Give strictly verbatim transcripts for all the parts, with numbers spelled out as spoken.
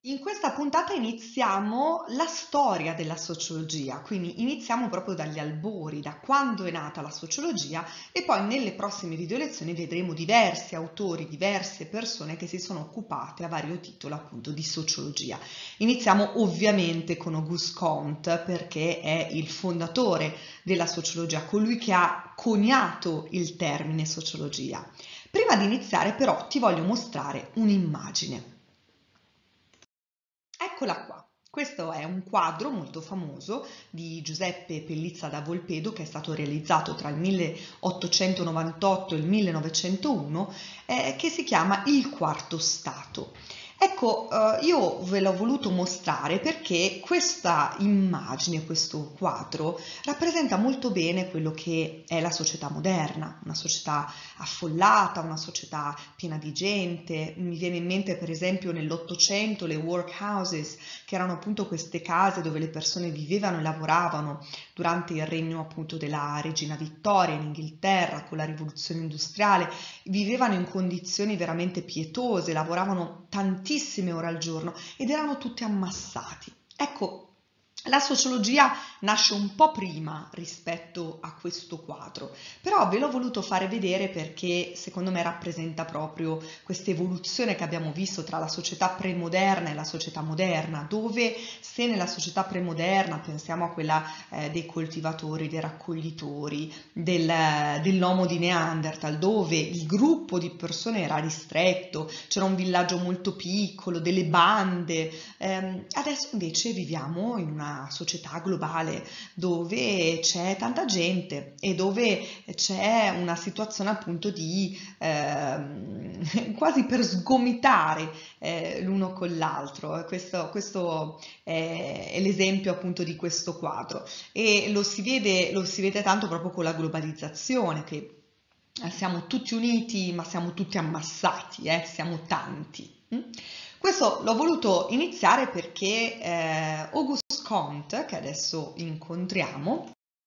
In questa puntata iniziamo la storia della sociologia, quindi iniziamo proprio dagli albori, da quando è nata la sociologia e poi nelle prossime video lezioni vedremo diversi autori, diverse persone che si sono occupate a vario titolo appunto di sociologia. Iniziamo ovviamente con Auguste Comte perché è il fondatore della sociologia, colui che ha coniato il termine sociologia. Prima di iniziare però ti voglio mostrare un'immagine. Eccola qua. Questo è un quadro molto famoso di Giuseppe Pellizza da Volpedo che è stato realizzato tra il milleottocentonovantotto e il millenovecentouno eh, che si chiama Il Quarto Stato. Ecco, eh, io ve l'ho voluto mostrare perché questa immagine, questo quadro, rappresenta molto bene quello che è la società moderna, una società affollata, una società piena di gente. Mi viene in mente per esempio nell'Ottocento le workhouses, che erano appunto queste case dove le persone vivevano e lavoravano durante il regno appunto della regina Vittoria in Inghilterra con la rivoluzione industriale, vivevano in condizioni veramente pietose, lavoravano tantissime ore al giorno ed erano tutti ammassati. Ecco, la sociologia nasce un po' prima rispetto a questo quadro, però ve l'ho voluto fare vedere perché secondo me rappresenta proprio questa evoluzione che abbiamo visto tra la società premoderna e la società moderna, dove se nella società premoderna pensiamo a quella eh, dei coltivatori, dei raccoglitori, del, dell'uomo di Neanderthal, dove il gruppo di persone era ristretto, c'era un villaggio molto piccolo, delle bande, ehm, adesso invece viviamo in una società globale dove c'è tanta gente e dove c'è una situazione appunto di eh, quasi per sgomitare eh, l'uno con l'altro. Questo, questo è, è l'esempio appunto di questo quadro e lo si vede, lo si vede tanto proprio con la globalizzazione che siamo tutti uniti ma siamo tutti ammassati, eh? Siamo tanti. Mm? Questo l'ho voluto iniziare perché eh, Auguste Comte, che adesso incontriamo,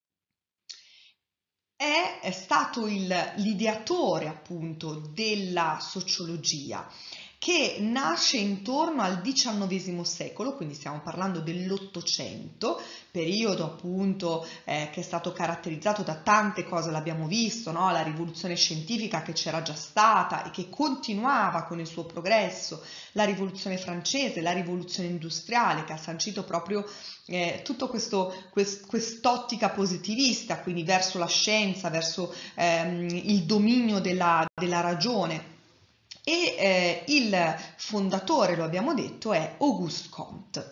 è, è stato l'ideatore appunto della sociologia che nasce intorno al diciannovesimo secolo, quindi stiamo parlando dell'Ottocento, periodo appunto eh, che è stato caratterizzato da tante cose, l'abbiamo visto, no? La rivoluzione scientifica che c'era già stata e che continuava con il suo progresso, la rivoluzione francese, la rivoluzione industriale che ha sancito proprio eh, tutto questo, quest, quest'ottica positivista, quindi verso la scienza, verso ehm, il dominio della, della ragione. E eh, il fondatore, lo abbiamo detto, è Auguste Comte.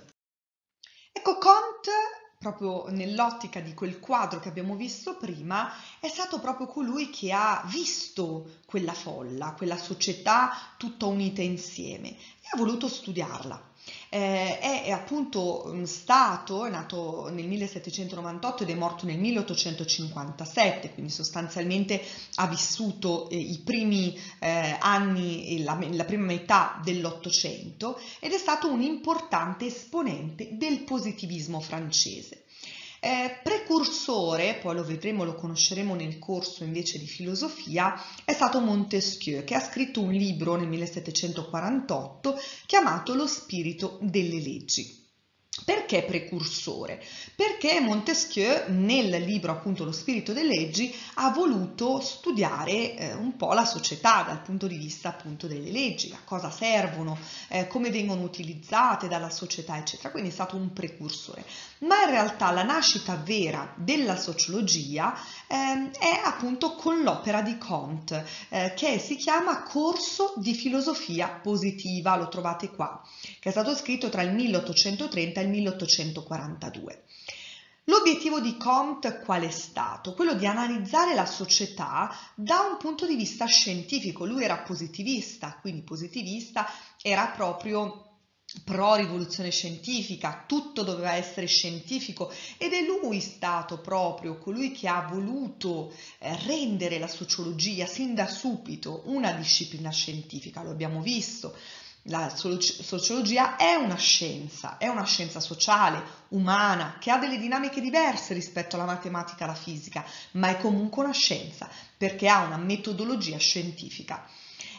Ecco, Comte, proprio nell'ottica di quel quadro che abbiamo visto prima, è stato proprio colui che ha visto quella folla, quella società tutta unita insieme e ha voluto studiarla. Eh, è, è appunto stato, è nato nel millesettecentonovantotto ed è morto nel milleottocentocinquantasette, quindi sostanzialmente ha vissuto eh, i primi eh, anni e la, la prima metà dell'Ottocento ed è stato un importante esponente del positivismo francese. Eh, precursore, poi lo vedremo, lo conosceremo nel corso invece di filosofia, è stato Montesquieu, che ha scritto un libro nel millesettecentoquarantotto chiamato Lo spirito delle leggi. Perché precursore? Perché Montesquieu nel libro appunto Lo spirito delle leggi ha voluto studiare eh, un po' la società dal punto di vista appunto delle leggi, a cosa servono, eh, come vengono utilizzate dalla società eccetera, quindi è stato un precursore. Ma in realtà la nascita vera della sociologia eh, è appunto con l'opera di Comte eh, che si chiama Corso di filosofia positiva, lo trovate qua, che è stato scritto tra il milleottocentotrenta e il milleottocentoquarantadue. L'obiettivo di Comte qual è stato? Quello di analizzare la società da un punto di vista scientifico. Lui era positivista, quindi positivista era proprio pro rivoluzione scientifica, tutto doveva essere scientifico ed è lui stato proprio colui che ha voluto eh, rendere la sociologia sin da subito una disciplina scientifica, lo abbiamo visto. La sociologia è una scienza, è una scienza sociale, umana, che ha delle dinamiche diverse rispetto alla matematica e alla fisica, ma è comunque una scienza perché ha una metodologia scientifica.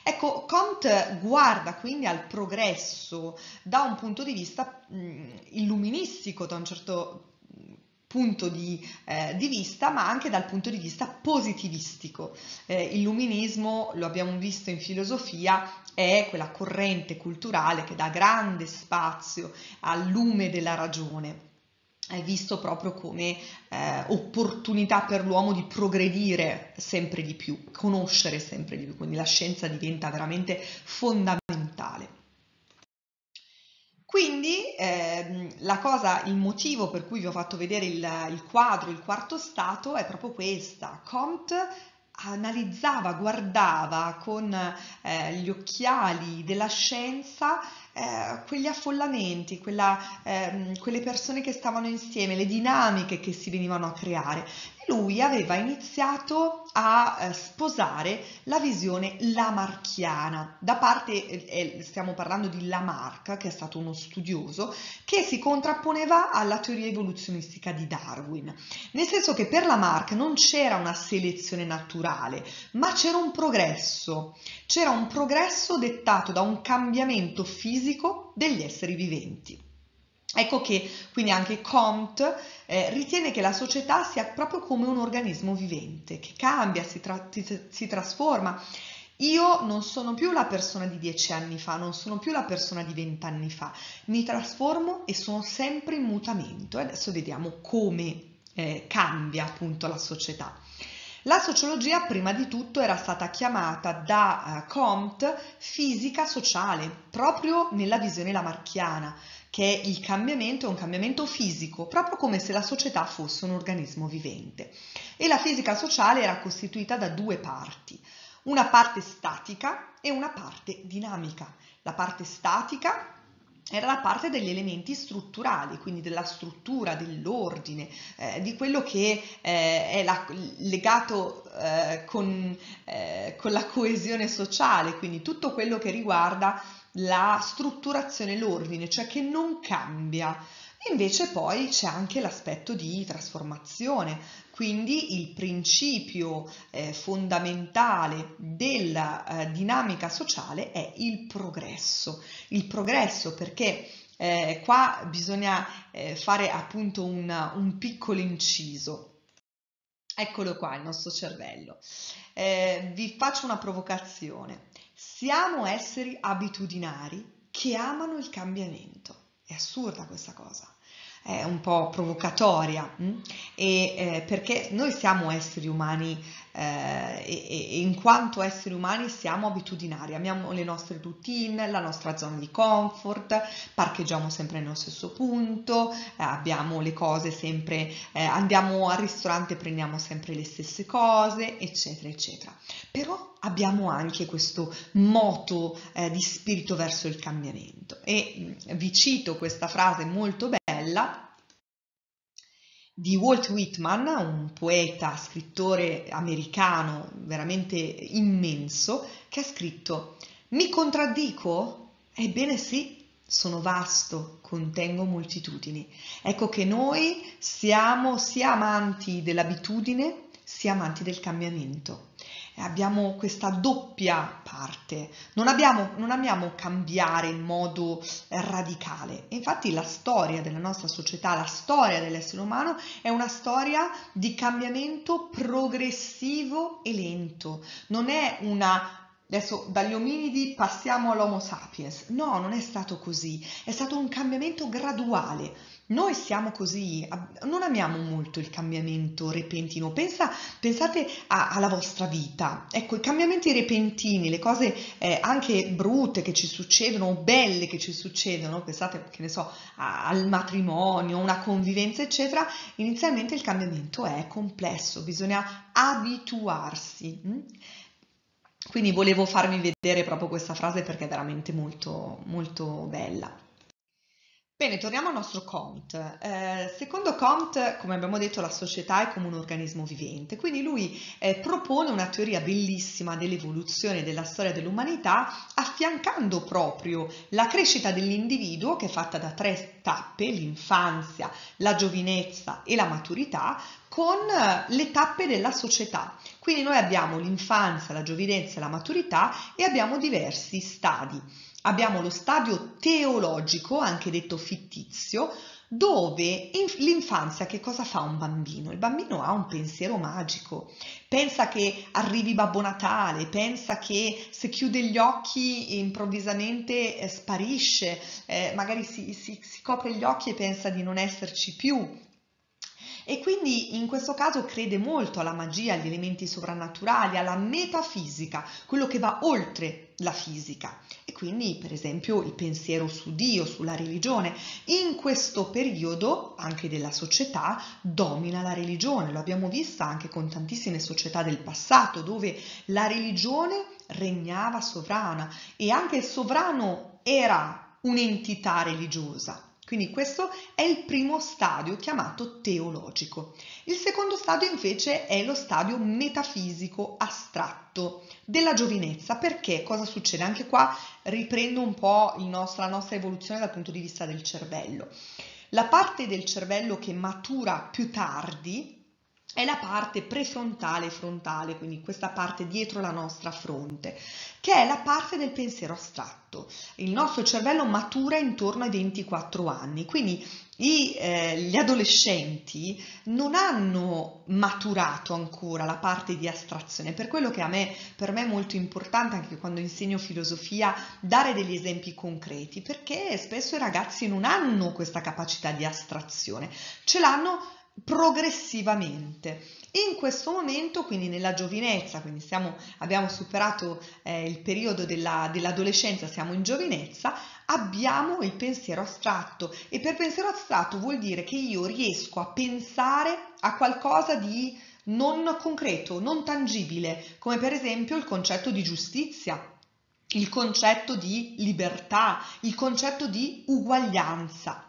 Ecco, Comte guarda quindi al progresso da un punto di vista mh, illuministico, da un certo punto di, eh, di vista, ma anche dal punto di vista positivistico. Eh, illuminismo, lo abbiamo visto in filosofia, è quella corrente culturale che dà grande spazio al lume della ragione. È visto proprio come eh, opportunità per l'uomo di progredire sempre di più, conoscere sempre di più, quindi la scienza diventa veramente fondamentale. Quindi ehm, la cosa, il motivo per cui vi ho fatto vedere il, il quadro, il quarto stato, è proprio questa. Comte analizzava, guardava con eh, gli occhiali della scienza eh, quegli affollamenti, quella, ehm, quelle persone che stavano insieme, le dinamiche che si venivano a creare. E lui aveva iniziato a eh, sposare la visione lamarckiana, da parte, eh, stiamo parlando di Lamarck, che è stato uno studioso, che si contrapponeva alla teoria evoluzionistica di Darwin, nel senso che per Lamarck non c'era una selezione naturale, ma c'era un progresso, c'era un progresso dettato da un cambiamento fisico degli esseri viventi. Ecco che quindi anche Comte eh, ritiene che la società sia proprio come un organismo vivente, che cambia, si, tra si trasforma. Io non sono più la persona di dieci anni fa, non sono più la persona di vent'anni fa, mi trasformo e sono sempre in mutamento. E adesso vediamo come eh, cambia appunto la società. La sociologia prima di tutto era stata chiamata da uh, Comte fisica sociale, proprio nella visione lamarckiana, che il cambiamento è un cambiamento fisico, proprio come se la società fosse un organismo vivente. E la fisica sociale era costituita da due parti, una parte statica e una parte dinamica. La parte statica era la parte degli elementi strutturali, quindi della struttura, dell'ordine, eh, di quello che eh, è la, legato eh, con, eh, con la coesione sociale, quindi tutto quello che riguarda la strutturazione, l'ordine, cioè che non cambia. Invece poi c'è anche l'aspetto di trasformazione, quindi il principio eh, fondamentale della eh, dinamica sociale è il progresso. Il progresso perché eh, qua bisogna eh, fare appunto un, un piccolo inciso. Eccolo qua il nostro cervello. Eh, vi faccio una provocazione. Siamo esseri abitudinari che amano il cambiamento. È assurda questa cosa, è un po' provocatoria, hm? e, eh, perché noi siamo esseri umani eh, e, e in quanto esseri umani siamo abitudinari, amiamo le nostre routine, la nostra zona di comfort, parcheggiamo sempre nello stesso punto, eh, abbiamo le cose sempre, eh, andiamo al ristorante e prendiamo sempre le stesse cose, eccetera, eccetera. Però abbiamo anche questo moto eh, di spirito verso il cambiamento e mh, vi cito questa frase molto bella di Walt Whitman, un poeta, scrittore americano veramente immenso, che ha scritto: mi contraddico? Ebbene sì, sono vasto, contengo moltitudini. Ecco che noi siamo sia amanti dell'abitudine sia amanti del cambiamento. Abbiamo questa doppia parte, non, abbiamo, non amiamo cambiare in modo radicale. Infatti la storia della nostra società, la storia dell'essere umano è una storia di cambiamento progressivo e lento, non è una... Adesso dagli ominidi passiamo all'Homo sapiens. No, non è stato così, è stato un cambiamento graduale. Noi siamo così, non amiamo molto il cambiamento repentino. Pensa, pensate a, alla vostra vita. Ecco, i cambiamenti repentini, le cose eh, anche brutte che ci succedono, o belle che ci succedono, pensate, che ne so, a, al matrimonio, una convivenza, eccetera, inizialmente il cambiamento è complesso, bisogna abituarsi. Hm? Quindi volevo farvi vedere proprio questa frase perché è veramente molto, molto bella. Bene, torniamo al nostro Comte. Eh, secondo Comte, come abbiamo detto, la società è come un organismo vivente, quindi lui eh, propone una teoria bellissima dell'evoluzione della storia dell'umanità, affiancando proprio la crescita dell'individuo, che è fatta da tre tappe, l'infanzia, la giovinezza e la maturità, con eh, le tappe della società. Quindi noi abbiamo l'infanzia, la giovinezza e la maturità e abbiamo diversi stadi. Abbiamo lo stadio teologico, anche detto fittizio, dove l'infanzia che cosa fa un bambino? Il bambino ha un pensiero magico, pensa che arrivi Babbo Natale, pensa che se chiude gli occhi improvvisamente eh, sparisce, eh, magari si, si, si copre gli occhi e pensa di non esserci più. E quindi in questo caso crede molto alla magia, agli elementi sovrannaturali, alla metafisica, quello che va oltre la fisica. E quindi, per esempio, il pensiero su Dio, sulla religione. In questo periodo, anche della società, domina la religione. Lo abbiamo visto anche con tantissime società del passato, dove la religione regnava sovrana e anche il sovrano era un'entità religiosa. Quindi questo è il primo stadio chiamato teologico. Il secondo stadio invece è lo stadio metafisico astratto della giovinezza. Perché? Cosa succede? Anche qua riprendo un po' il nostro, la nostra evoluzione dal punto di vista del cervello. La parte del cervello che matura più tardi è la parte prefrontale e frontale, quindi questa parte dietro la nostra fronte, che è la parte del pensiero astratto. Il nostro cervello matura intorno ai ventiquattro anni, quindi i, eh, gli adolescenti non hanno maturato ancora la parte di astrazione, per quello che a me, per me è molto importante anche quando insegno filosofia dare degli esempi concreti, perché spesso i ragazzi non hanno questa capacità di astrazione, ce l'hanno progressivamente. In questo momento, quindi nella giovinezza, quindi siamo, abbiamo superato eh, il periodo della, dell'adolescenza, siamo in giovinezza, abbiamo il pensiero astratto e per pensiero astratto vuol dire che io riesco a pensare a qualcosa di non concreto, non tangibile, come per esempio il concetto di giustizia, il concetto di libertà, il concetto di uguaglianza.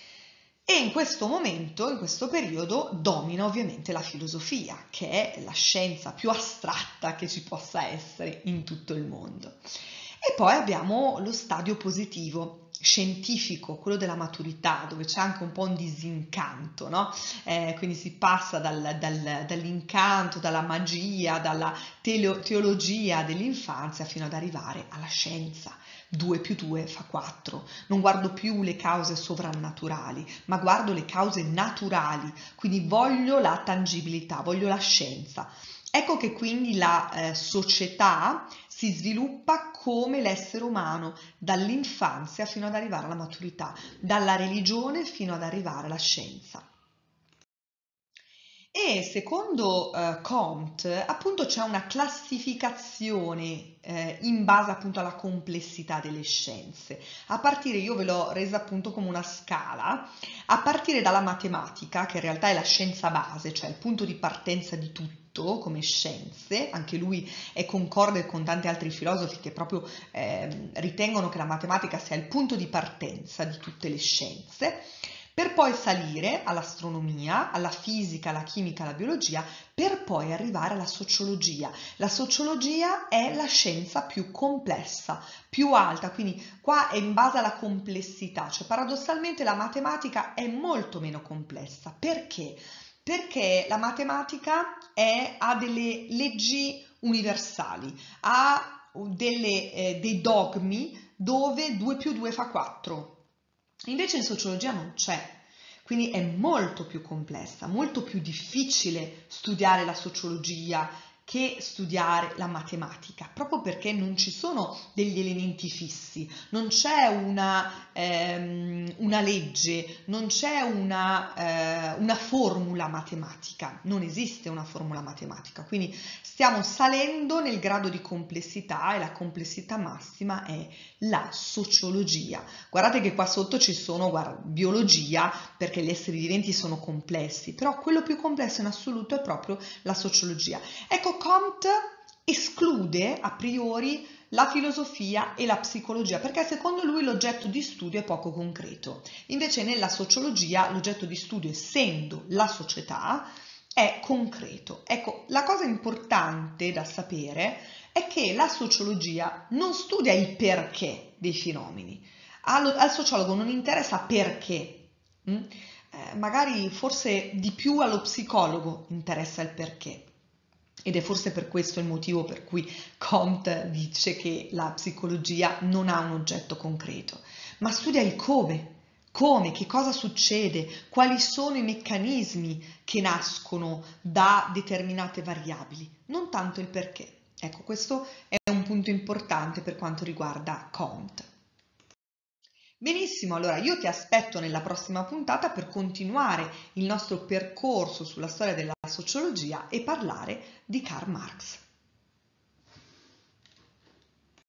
E in questo momento, in questo periodo, domina ovviamente la filosofia, che è la scienza più astratta che ci possa essere in tutto il mondo. E poi abbiamo lo stadio positivo, scientifico, quello della maturità, dove c'è anche un po' un disincanto, no? Eh, quindi si passa dal, dal, dall'incanto, dalla magia, dalla teo- teologia dell'infanzia fino ad arrivare alla scienza. due più due fa quattro. Non guardo più le cause sovrannaturali, ma guardo le cause naturali, quindi voglio la tangibilità, voglio la scienza. Ecco che quindi la eh, società si sviluppa come l'essere umano, dall'infanzia fino ad arrivare alla maturità, dalla religione fino ad arrivare alla scienza. E secondo eh, Comte, appunto c'è una classificazione eh, in base appunto alla complessità delle scienze. A partire, io ve l'ho resa appunto come una scala, a partire dalla matematica, che in realtà è la scienza base, cioè il punto di partenza di tutto come scienze, anche lui è concorde con tanti altri filosofi che proprio eh, ritengono che la matematica sia il punto di partenza di tutte le scienze, per poi salire all'astronomia, alla fisica, alla chimica, alla biologia, per poi arrivare alla sociologia. La sociologia è la scienza più complessa, più alta, quindi qua è in base alla complessità, cioè paradossalmente la matematica è molto meno complessa. Perché? Perché la matematica è, ha delle leggi universali, ha delle, eh, dei dogmi dove due più due fa quattro. Invece in sociologia non c'è, quindi è molto più complessa, molto più difficile studiare la sociologia che studiare la matematica, proprio perché non ci sono degli elementi fissi, non c'è una, ehm, una legge, non c'è una, eh, una formula matematica, non esiste una formula matematica, quindi stiamo salendo nel grado di complessità e la complessità massima è la sociologia. Guardate che qua sotto ci sono guarda, biologia, perché gli esseri viventi sono complessi, però quello più complesso in assoluto è proprio la sociologia. Ecco, Comte esclude a priori la filosofia e la psicologia, perché secondo lui l'oggetto di studio è poco concreto. Invece nella sociologia l'oggetto di studio, essendo la società, è concreto. Ecco, la cosa importante da sapere è che la sociologia non studia il perché dei fenomeni. Al, al sociologo non interessa perché, mm? eh, magari forse di più allo psicologo interessa il perché. Ed è forse per questo il motivo per cui Comte dice che la psicologia non ha un oggetto concreto, ma studia il come. Come, che cosa succede, quali sono i meccanismi che nascono da determinate variabili, non tanto il perché. Ecco, questo è un punto importante per quanto riguarda Comte. Benissimo, allora io ti aspetto nella prossima puntata per continuare il nostro percorso sulla storia della sociologia e parlare di Karl Marx.